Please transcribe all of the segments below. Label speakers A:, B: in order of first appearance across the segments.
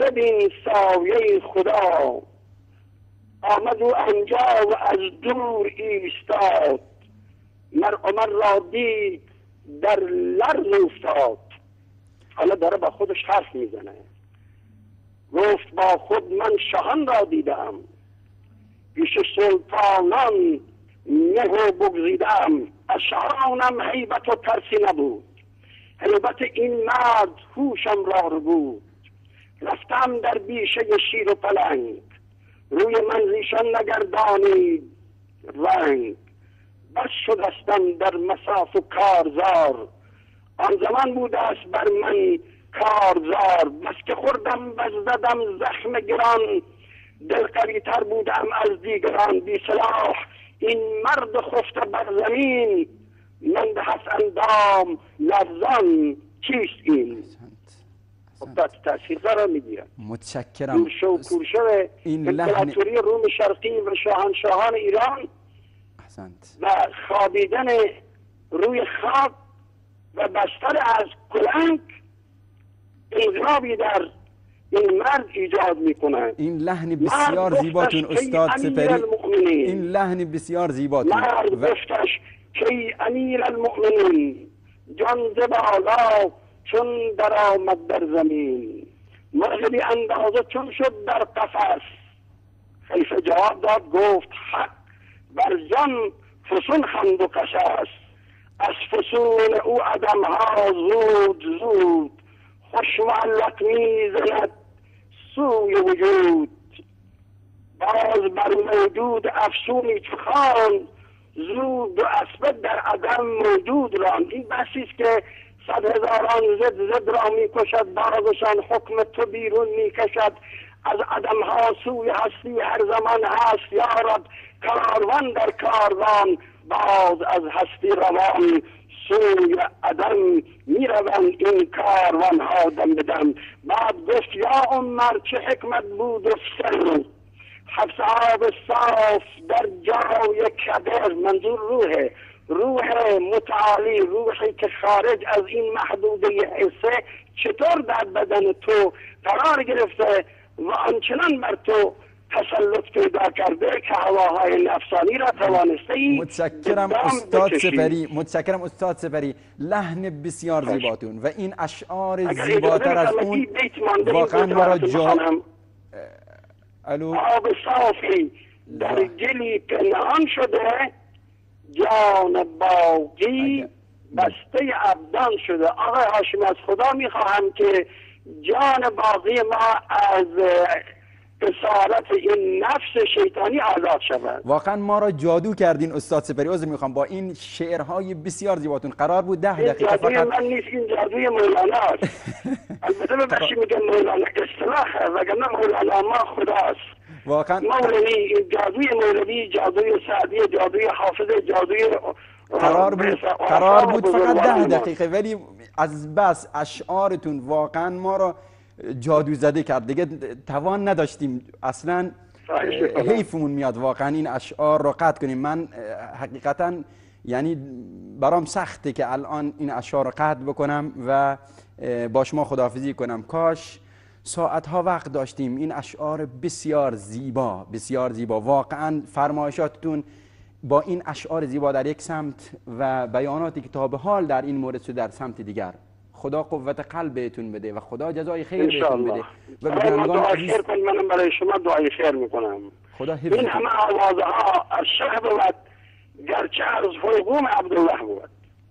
A: ببین سایه خدا، آمد او آنجا و از دور ایستاد، مر عمر را دید در لرز افتاد. حالا داره با خودش حرف میزنه. گفت با خود من شاهان را دیدم، پیش سلطانان مهر بگزیدم، از شاهانم هیبت و ترسی نبود، هیبت این مرد هوشم را رو بود. رفتم در بیشه شیر و پلنگ، روی من زیشان نگردانید رنگ. بس شدستم در مصاف و کارزار، آن زمان بوده است بر من کارزار. بس که خوردم بس زدم زخم گران، دل قوی تر بودم از دیگران. بی سلاح این مرد خفته بر زمین، من به هست اندام لرزان چیست این؟ خب تاثیر داره میگیرن.
B: متشکرم.
A: پورشو امپراتوری روم شرقی و شاهنشاهان ایران
B: احسنت.
A: و خوابیدن روی خواب و بستر از کلنگ انقلابی در این مرد ایجاد میکنه.
B: این لحن بسیار زیباتون استاد سپری، این لحن بسیار زیباتون.
A: مرد گفتش که امیر المؤمنین، جان ز بالا چون در آمد در زمین، مرغ بی اندازه چون شد در قفس. خلیفه جواب داد گفت حق، بر جان فسون خند و قشس. از فسون او عدم ها زود زود، خوش معلق می زند سوی وجود. باز بر موجود افسونی چو خواند، زود و اسبه در عدم موجود راند. این بحثی است که 100,000 زد را می کشد، بازشان حکم تو بیرون می کشد. از عدم ها سوی هستی هر زمان هست یارد، کاروان در کاروان باز از هستی روان. سوی عدم می روند این کاروان ها دم بدم. بعد گفت یا عمر چه حکمت بود و سر، حبس آب صاف در جای کدر. منظور روح متعالی، روحی که خارج از این محدوده حسه چطور در بدن تو قرار گرفته و آنچنان بر تو تسلط پیدا کرده که هواهای نفسانی را توانسته ای.
B: متشکرم استاد سپری، متشکرم استاد سپری. لحن بسیار زیباتون و این اشعار زیباتر از اون واقعا ما را الو
A: آب صافی در گلی پنهان شده، جان باقی بسته ابدان شده. آقای هاشمی از خدا میخواهم که جان باقی ما از اسارت این نفس شیطانی آزاد شود.
B: واقعا ما را جادو کردین استاد سپری. عذر میخوام با این شعرهای بسیار زیباتون. قرار بود 10 دقیقه
A: فقط. جادوی من نیست، این جادوی مولانا است. البته ببخشید میگم مولانا اصطلاحه، وگرنه مولانا ما خداست.
B: واقعا
A: مولوی، این جادوی مولوی، جادوی سعدی، جادوی حافظ، جادوی
B: قرار بود فقط 10 دقیقه، ولی از بس اشعارتون واقعا ما را جادو زده کرد. دیگه توان نداشتیم اصلا. حیفمون میاد واقعا این اشعار را قطع کنیم. من حقیقتا یعنی برام سخته که الان این اشعار را قطع بکنم و با شما خداحافظی کنم. کاش ساعتها وقت داشتیم. این اشعار بسیار زیبا، بسیار زیبا. واقعا فرمایشاتتون با این اشعار زیبا در یک سمت و بیاناتی که تا به حال در این مورد شده در سمت دیگر. خدا قوت قلب بهتون بده و خدا جزای خیر بهتون بده. و بینندگان عزیز
A: منم برای شما دعای خیر میکنم.
B: خدا حفظ
A: این همه آوازها از شه بود، گرچه از حلقوم عبدالله بود.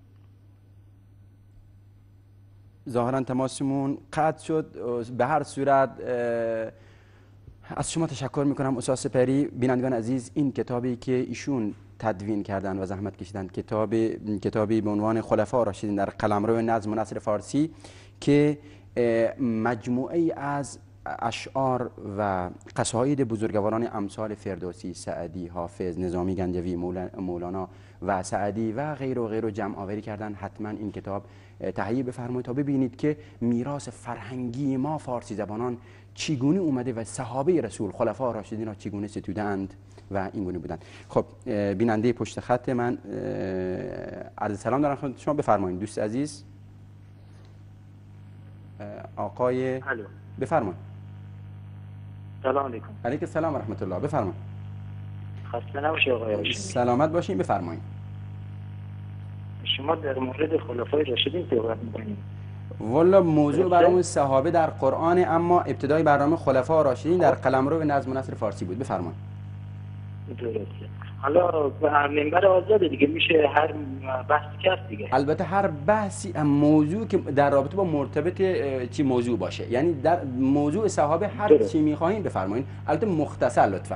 B: ظاهرا تماسمون قطع شد. به هر صورت از شما تشکر میکنم استاد سپری. بینندگان عزیز، این کتابی که ایشون تدوین کردن و زحمت کشیدن، کتابی به عنوان خلفاء راشدین در قلمرو نظم و نثر فارسی که مجموعه ای از اشعار و قصاید بزرگواران امثال فردوسی، سعدی، حافظ، نظامی گنجوی، مولانا و سعدی و غیر و غیر جمع آوری کردن. حتما این کتاب تهیه بفرمایید تا ببینید که میراث فرهنگی ما فارسی زبانان چگونه اومده و صحابه رسول خلفاء راشدین را چگونه ستودند و این گونه بودند. خب بیننده پشت خط من عرض سلام دارم خدمت شما. بفرمایید دوست عزیز. آقای بفرمایید.
C: سلام علیکم.
B: علیکم السلام و رحمت الله. بفرمایید.
C: خسته نباشید آقای هاشمی.
B: سلامت باشین. بفرمایید.
C: شما در مورد خلفای راشدین صحبت می‌کنید.
B: والا موضوع برنامه صحابه در قرآن، اما ابتدای برنامه خلفای راشدین در قلمرو به نظم و نثر فارسی بود. بفرمایید.
C: درسته. حالا منبر آزاده دیگه، میشه هر بحث کرد دیگه.
B: البته هر بحثی موضوع که در رابطه با مرتبط چی موضوع باشه، یعنی در موضوع صحابه هر چی می‌خواهید بفرمایید، البته مختصر لطفاً.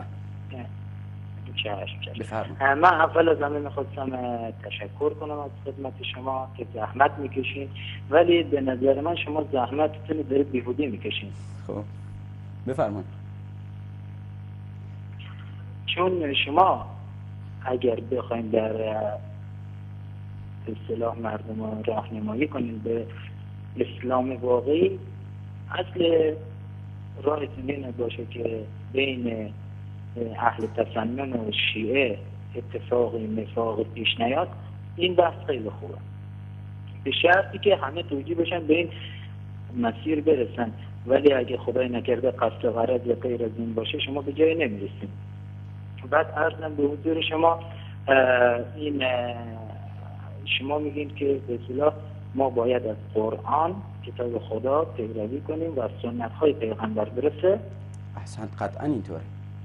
C: بفرمایید. من اول از همه می‌خواستم تشکر کنم از خدمت شما که زحمت میکشین، ولی به نظر من شما زحمتتون رو بیهوده میکشین.
B: خب بفرمایید.
C: چون شما اگر بخواید در اصطلاح مردم رو راهنمایی کنید به اسلام واقعی، اصل راهتون این باشه که بین اهل تسنن و شیعه اتفاقی نفاقی پیش نیاد، این بحث خیلی خوبه، به شرطی که همه توجیه بشن به این مسیر برسن. ولی اگه خدای نکرده قصد غرض یا غیر از این باشه، شما به جایی نمیرسید. بعد عرضم به حضور شما، این شما میگین که به اصطلاح ما باید از قرآن کتاب خدا پیروی کنیم و از سنت های پیغمبر برسه.
B: احسن، قطعا اینطوره.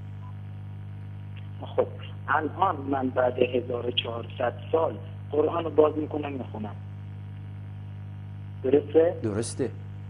C: خب الان من بعد 1400 سال قرآن رو باز میکنم میخونم، درسته؟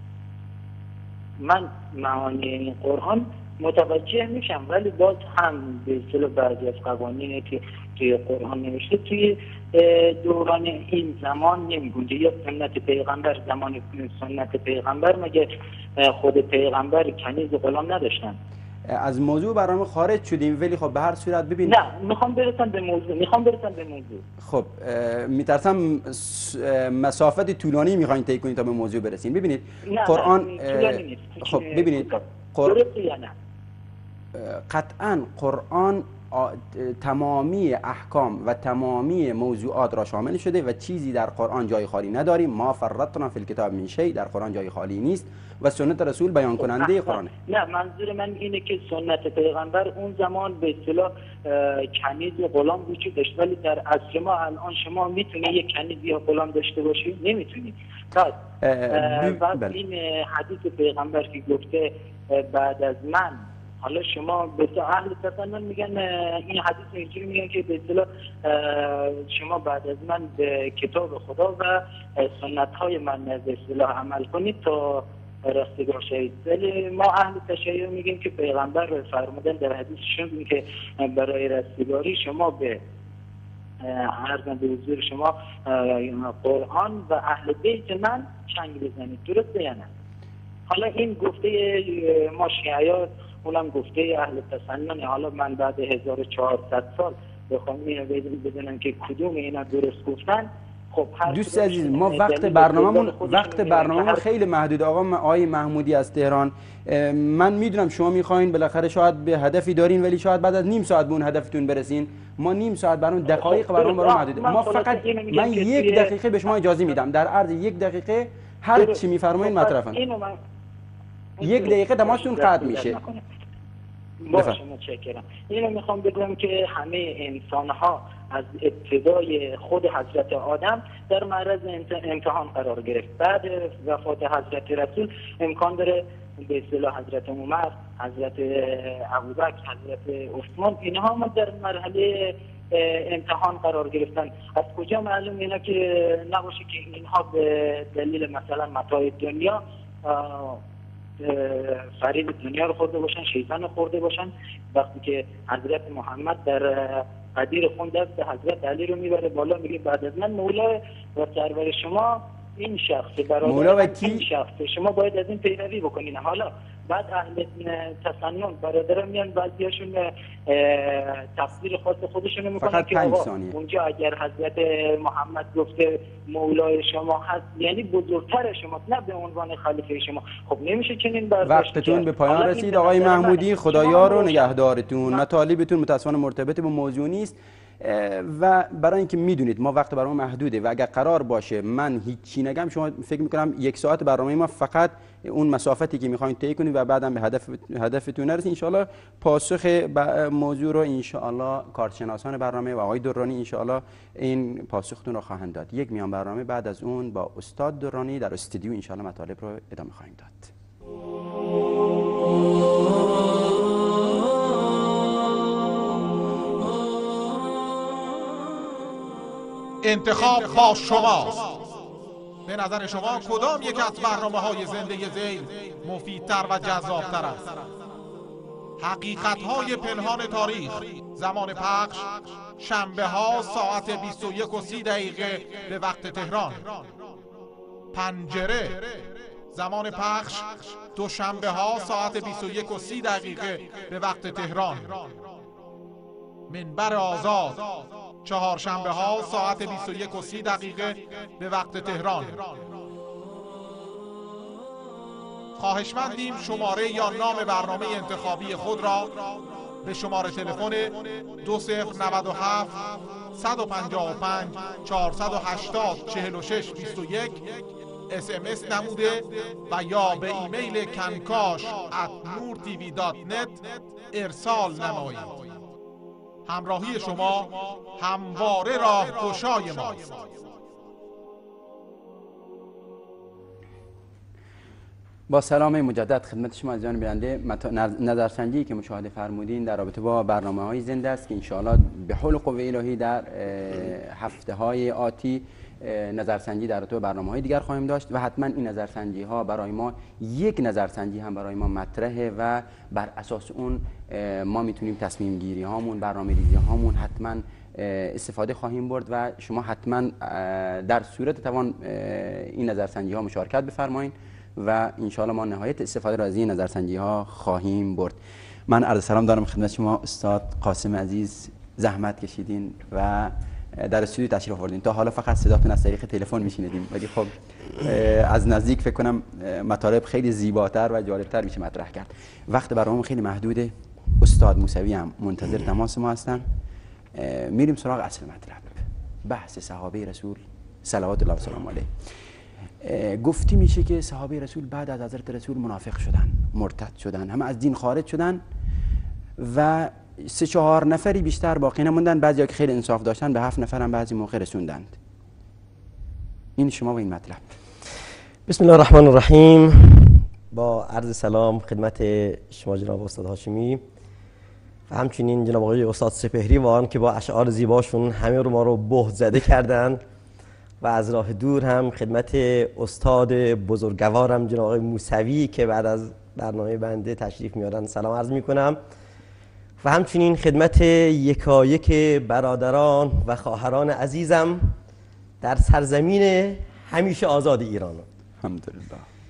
C: من معانی این قرآن متوجه میشم، ولی باز هم به اصطلاح بعضی از قوانینی که توی قرآن نوشته توی دوران این زمان نمیگنجه. یا سنت پیغمبر، زمان سنت پیغمبر مگه خود پیغمبر کنیز غلام نداشتن؟
B: از موضوع برنامه خارج شدیم، ولی خب به هر صورت ببین،
C: نه میخوام برسم به موضوع.
B: خب میترسم مسافت طولانی میخواین طی کنید تا به موضوع برسیم. ببینید قرآن خب ببینید
C: درسته یا نه؟
B: قطعا قرآن تمامی احکام و تمامی موضوعات را شامل شده و چیزی در قرآن جای خالی نداریم. ما فرطنا فی الکتاب من شیء، در قرآن جای خالی نیست و سنت رسول بیان کننده قرآنه.
C: نه منظور من اینه که سنت پیغمبر اون زمان به اصطلاح کنیز و غلام وجود داشت، ولی در عصر ما الان شما میتونی یک کنیز یا غلام داشته باشی؟ نمیتونی. بعد این حدیث پیغمبر که گفته بعد از من، حالا شما به اهل تسنن میگن این حدیث اینجوری میگن که به اصطلاح شما بعد از من به کتاب خدا و سنت های من به اصطلاح عمل کنید تا رستگار شوید. ولی ما اهل تشیع میگیم که پیغمبر فرمودن در حدیثشون که برای رستگاری شما به عرضم به حضور شما قرآن و اهل بیت من چنگ بزنید. درسته یا نه؟ حالا این گفته ما شیعیات، اونم گفته اهل تسنن. حالا من بعد 1400 سال بخوام اینو بدونم که کدوم اینا درست گفتن. خب
B: دوست عزیز، ما وقت برنامه‌مون خیلی محدود. آقای محمودی از تهران، من میدونم شما میخواین بالاخره شاید به هدفی دارین، ولی شاید بعد از نیم ساعت به اون هدفتون برسین. ما نیم ساعت برام دقایق برام محدوده. من فقط من 1 دقیقه به شما اجازه میدم، در عرض 1 دقیقه هر چی میفرمایین مطرح کنید. 1 دقیقه تماستون قطع میشه.
C: باشه متشکرم. اینو میخوام بگم که همه انسان ها از ابتدای خود حضرت آدم در معرض امتحان قرار گرفت. بعد وفات حضرت رسول امکان داره به اصطلاح حضرت عمر، حضرت ابوبکر، حضرت عثمان، اینها هم در مرحله امتحان قرار گرفتن. از کجا معلوم اینا که نباشه که اینها به دلیل مثلا متاع دنیا فرید دنیا رو خورده باشن، شیطان رو خورده باشن. وقتی که حضرت محمد در قدیر خون دست حضرت علی رو میبره بالا، میگه بعد از من مولا و سرور شما این شخص،
B: مولا و کی؟
C: این شخص، شما باید از این پیروی بکنین. حالا بعد اهل تسنن برادران میان بعضیاشون تفسیر خاص خودشون میکنن که اونجا اگر حضرت محمد گفته مولای شما هست یعنی بزرگتر شما، نه به عنوان خلیفه شما. خب نمیشه چنین برداشت.
B: وقتتون به پایان رسید آقای محمودی، خدایا رو نگهدارتون. مطالبتون متاسفانه مرتبط با موضوع نیست. و برای اینکه میدونید ما وقت برنامه محدوده و اگر قرار باشه من هیچی نگم شما فکر میکنم 1 ساعت برنامه ما فقط اون مسافتی که میخواین طی کنید و بعدم به هدفتون نرسید. ان شاء الله پاسخ موضوع رو ان شاء الله کارشناسان برنامه و آقای درانی ان شاء الله این پاسختون رو خواهند داد. یک میان برنامه بعد از اون با استاد درانی در استودیو ان شاء الله مطالب رو ادامه خواهیم داد.
D: انتخاب با شماست. به نظر شما کدام یک از برنامه‌های زنده ذیل مفیدتر و جذابتر است؟ حقیقت‌های پنهان تاریخ، زمان پخش شنبه ها ساعت 21:30 به وقت تهران. پنجره، زمان پخش دوشنبه ها ساعت 21:30 به وقت تهران. منبر آزاد، چهارشنبه ها ساعت 21:30 به وقت تهران. خواهشمندیم شماره یا نام برنامه انتخابی خود را به شماره تلفن 2097 155 480 46 21 SMS نموده و یا به ایمیل kankash@nurtv.net ارسال نمایید. همراهی شما همواره راهگشای ماست.
B: با سلام مجدد خدمت شما عزیزان بیننده. نظرسنجی که مشاهده فرمودین در رابطه با برنامه‌های زنده است که انشاءالله به حول قوه الهی در هفته‌های آتی نظرسنجی در رابطه با برنامه‌های دیگر خواهیم داشت و حتما این نظرسنجی‌ها برای ما یک نظرسنجی هم برای ما مطرحه و بر اساس اون ما میتونیم تصمیم گیری هامون، برنامه‌ریزی هامون حتما استفاده خواهیم برد و شما حتما در صورت توان این نظرسنجی‌ها مشارکت بفرمایید و انشاءالله ما نهایت استفاده را از این نظرسنجی‌ها خواهیم برد. من عرض سلام دارم خدمت شما استاد قاسم عزیز، زحمت کشیدین و در استودیو تشریف آوردین. تا حالا فقط صداتون از طریق تلفن میشنیدیم ولی خب از نزدیک فکر کنم مطالب خیلی زیباتر و جالبتر میشه مطرح کرد. وقت برنامه خیلی محدوده. استاد موسوی هم منتظر تماس ما هستن. میریم سراغ اصل مطلب، بحث صحابه رسول صلوات الله و سلام علیه. گفتی میشه که صحابه رسول بعد از حضرت رسول منافق شدن، مرتد شدن، همه از دین خارج شدن و 3-4 نفری بیشتر باقی نموندن. بعضیا که خیلی انصاف داشتن به 7 نفر هم بعضی موقع رسوندند. این شما و این مطلب.
E: بسم الله الرحمن الرحیم. با عرض سلام خدمت شما جناب استاد هاشمی و همچنین جناب آقای استاد سپهری واقعا که با اشعار زیباشون همه رو ما رو بهت زده کردن و از راه دور هم خدمت استاد بزرگوارم جناب آقای موسوی که بعد از برنامه بنده تشریف میارن سلام عرض میکنم و همچنین خدمت یکایک برادران و خواهران عزیزم در سرزمین همیشه آزاد ایران.
B: الحمدلله.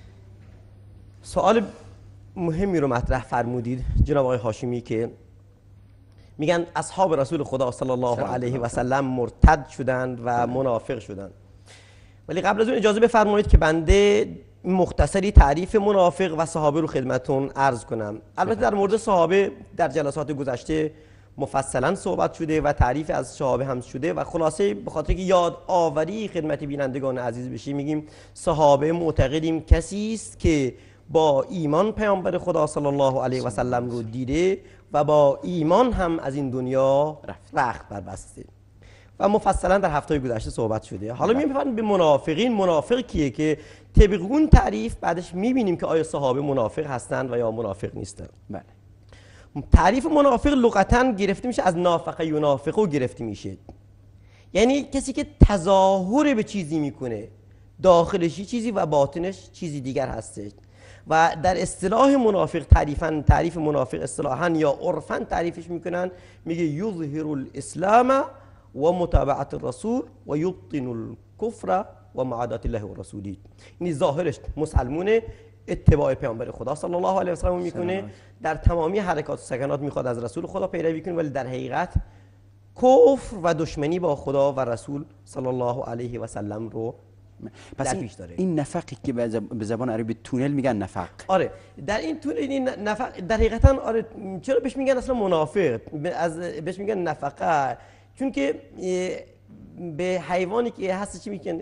E: سوال مهمی رو مطرح فرمودید جناب آقای هاشمی که میگن اصحاب رسول خدا صلی الله علیه و سلم مرتد شدند و منافق شدند. ولی قبل از اون اجازه بفرمایید که بنده مختصری تعریف منافق و صحابه رو خدمتون عرض کنم. البته در مورد صحابه در جلسات گذشته مفصلا صحبت شده و تعریف از صحابه هم شده و خلاصه به خاطر که یاد آوری خدمت بینندگان عزیز بشیم میگیم صحابه معتقدیم کسی است که با ایمان پیامبر خدا صلی الله علیه و سلم رو دیده و با ایمان هم از این دنیا رخت بربسته و مفصلا در هفته گذشته صحبت شده. حالا می‌بینیم به منافقین. منافق کیه که طبق اون تعریف بعدش می‌بینیم که آیا صحابه منافق هستند و یا منافق نیستند.
B: بله.
E: تعریف منافق لغتاً گرفته میشه از نافق ینافقو گرفته میشه، یعنی کسی که تظاهر به چیزی میکنه، داخلش چیزی و باطنش چیزی دیگر هستش. و در اصطلاح منافق تعریف منافق اصطلاحاً یا عرفاً تعریفش میکنن، میگه یظهر الاسلام و متابعت الرسول و یبطن الکفر و معادات الله و رسوله. یعنی ظاهرش مسلمونه، اتباع پیامبر خدا صلی الله علیه و سلم میکنه، در تمامی حرکات و سکنات میخواد از رسول خدا پیروی کنه، ولی در حقیقت کفر و دشمنی با خدا و رسول صلی الله علیه و سلم رو
B: پس این نفقی که به زبان عربی تونل میگن نفق.
E: آره در این تونل این نفق در حقیقتا آره چرا بهش میگن اصلا منافق؟ بهش میگن نفقه، چون که به حیوانی که هست چی میگن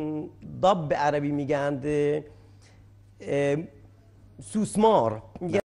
E: داب به عربی میگن سوسمار، میگن